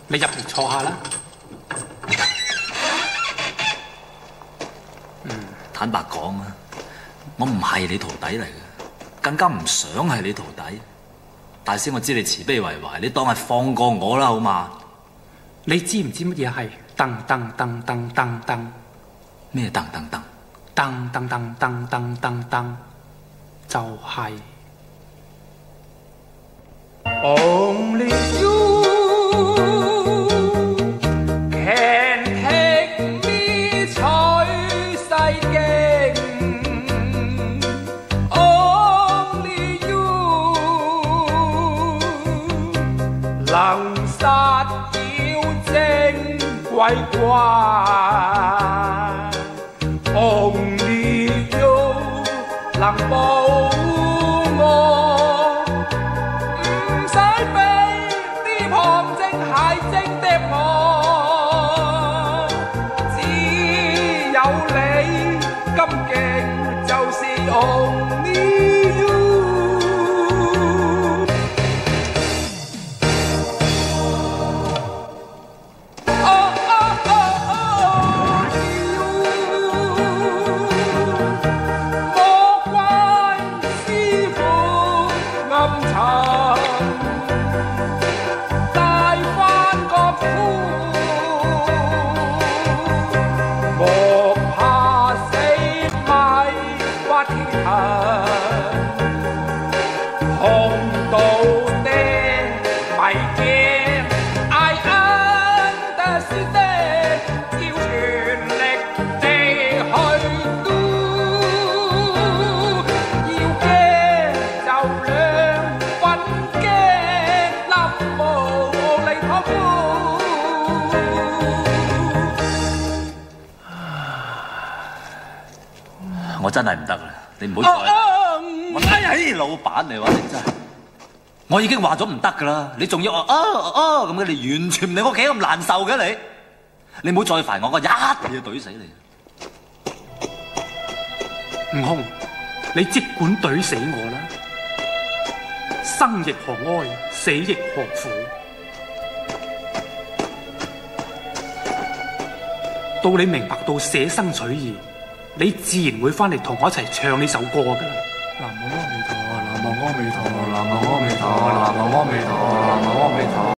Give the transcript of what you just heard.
你入嚟坐下啦。 坦白講啊，我唔係你徒弟嚟嘅，更加唔想係你徒弟。大師，我知你慈悲為懷，你當係放過我啦，好嘛？ 你知唔知乜嘢係噔噔噔噔噔噔？ 咩噔噔噔？ 噔噔噔噔噔噔噔，就係 Only you can take me 取世經 Only you 能殺妖精鬼怪 Only you 能保我，唔使俾啲旁證係證的我，只有你咁勁，就是 Only you。 我真係唔得啦，你唔好再。哎，老闆你話你真係，我已經話咗唔得噶啦，你仲要咁嘅，你完全唔理我幾咁難受嘅你，你唔好再煩我，我一定要懟死你。 悟空，你即管懟死我啦，生亦何哀，死亦何苦。到你明白到捨生取義，你自然會翻嚟同我一齊唱呢首歌噶啦。南無阿彌陀，南無阿彌陀，南無阿彌陀，南無阿彌陀，南無阿彌陀。